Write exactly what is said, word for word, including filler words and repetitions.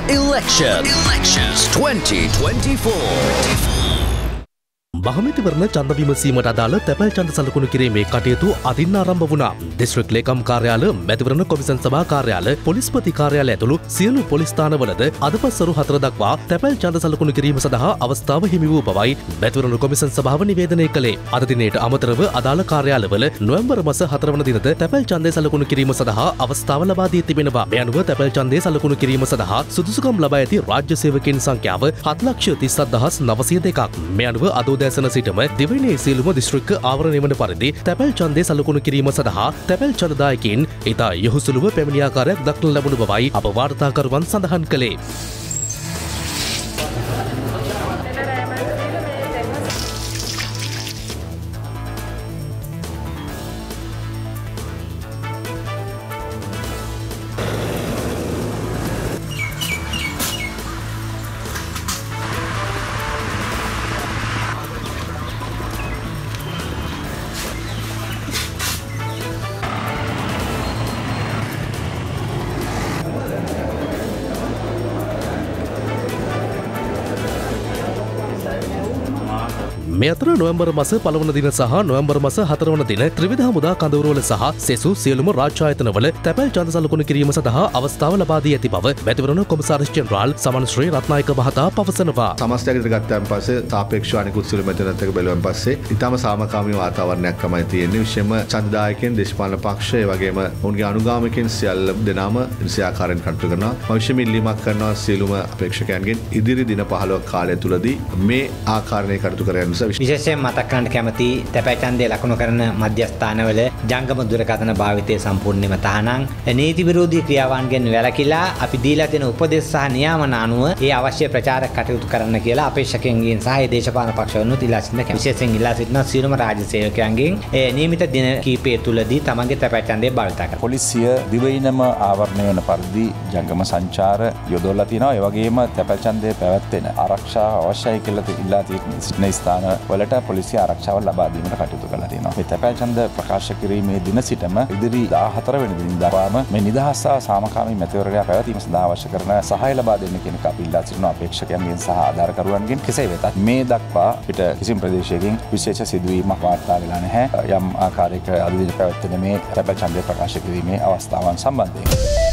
Election. Elections twenty twenty-four. මහමැතිවරණ ඡන්ද විමසීමට අදාළ තැපැල් ඡන්ද සලකුණු කිරීමේ කටයුතු අදින් ආරම්භ වුණා. දිස්ත්‍රික් ලේකම් කාර්යාල, මැතිවරණ කොමිසම් සභා කාර්යාල, පොලිස්පති කාර්යාල ඇතුළු සියලු පොලිස් ස්ථානවලද අදපස්වරු හතර දක්වා තැපැල් ඡන්ද සලකුණු කිරීම සඳහා අවස්ථාව හිමි වූ බවයි මැතිවරණ කොමිසම් සභාව නිවේදනය කළේ. අද දිනේට අමතරව අදාළ කාර්යාලවල නොවැම්බර් මාස හතර වන දිනද තැපැල් ඡන්දය සලකුණු කිරීම සඳහා අවස්ථාව ලබා දී තිබෙනවා. මේ අනුව තැපැල් ඡන්දය සලකුණු කිරීම සඳහා සුදුසුකම් ලබා ඇති රාජ්‍ය සේවකයන් සංඛ්‍යාව හත් ලක්ෂ තිස් හදාස් නවසිය දෙකක්. මේ අනුව අද උදෑසන සිටම දිවයිනේ සියලුම දිස්ත්‍රික්ක ආවරණය වන පරිදි තැපැල් ඡන්දය සලකුණු කිරීම සඳහා තැපැල් ඡන්දදායකයින් ඉතා යහුසුලුව පැමිණි ආකාරයක් දක්නට ලැබුණු බවයි අප වාර්තාකරුවන් සඳහන් කළේ. මේ අතර නොවැම්බර් මාස පළවන දින සහ නොවැම්බර් මාස හතර වන දින ත්‍රිවිධ හමුදා කඳවුරවල සහ සෙසු සියලුම රාජ්‍ය ආයතනවල තැපැල් ඡන්ද සලකුණු කිරීම සඳහා අවස්ථාව ලබා දී ඇති බව මැතිවරණ කොමසාරිස් ජෙනරාල් සමන් ශ්‍රී රත්නායක මහතා පවසනවා. සමස්තයකට ගත්තාන් පස්සේ සාපේක්ෂව අනිකුත් සියලු මැතිවරණත් එක්ක බැලුවන් පස්සේ ඊටම සාමකාමී වාතාවරණයක් තමයි තියෙන්නේ. විශේෂයෙන්ම ඡන්දදායකයන්, දේශපාලන පක්ෂ, ඒ වගේම ඔවුන්ගේ අනුගාමිකයන් සියල්ල දෙනාම නිසියාකාරයෙන් කටයුතු කරනවා. අවශ්‍යම ඉල්ලීමක් කරනවා සියලුම අපේක්ෂකයන්ගෙන් ඉදිරි දින පහළොව කාලය තුලදී මේ ආකාරයේ කටයුතු කරන්න නිසා විශේෂයෙන් මතක් කරන්න කැමති තැපැල් ඡන්දය ලකුණු කරන මධ්‍යස්ථානවල ජංගම දුරකථන භාවිතය සම්පූර්ණයෙන්ම තහනම්. නීති විරෝධී ක්‍රියාවන්ගෙන් වැළකීලා අපි දීලා තියෙන උපදෙස් සහ නියාමන අනුව ඒ අවශ්‍ය ප්‍රචාරක කටයුතු කරන්න කියලා අපේක්ෂකයන්ගෙන් සහ ඒ දේශපාලන පක්ෂවලුත් ඉල්ලා සිටිනවා. විශේෂයෙන් ඉල්ලා සිටිනවා සියලුම රාජ්‍ය සේවකයන්ගෙන් ඒ නියමිත දින කීපය තුලදී තමන්ගේ තැපැල් ඡන්දය භාවිත කරන්න. පොලිසිය දිවයිනම ආවරණය වන පරිදි ජංගම සංචාර යොදවලා තියෙනවා. ඒ වගේම තැපැල් ඡන්දය පැවැත්වෙන ආරක්ෂාව අවශ්‍යයි කියලා ඉල්ලා සිටින ස්ථාන වලට පොලිසිය ආරක්ෂාව ලබා දීමට කටයුතු කරලා තියෙනවා. මේ තැපැල් ඡන්ද ප්‍රකාශ කිරීමේ දින සිටම ඉදිරි දාහතර වෙනි දිනදා දක්වාම මේ නිදහස් සහ සාමකාමී මැතිවරණයක් පැවැත්වීම සඳහා අවශ්‍ය කරන සහාය ලබා දෙන්න කියන එක අපි ඉල්ලා සිටිනවා අපේක්ෂකයන්ගෙන් සහ ආධාරකරුවන්ගෙන්. කෙසේ වෙතත් මේ දක්වා පිට කිසිම ප්‍රදේශයකින් විශේෂ සිදුවීමක් වාර්තා වෙලා නැහැ. යම් ආකාරයක අද දින පැවැත්වෙන මේ තැපැල් ඡන්දය ප්‍රකාශ කිරීමේ අවස්ථාවන් සම්බන්ධයෙන්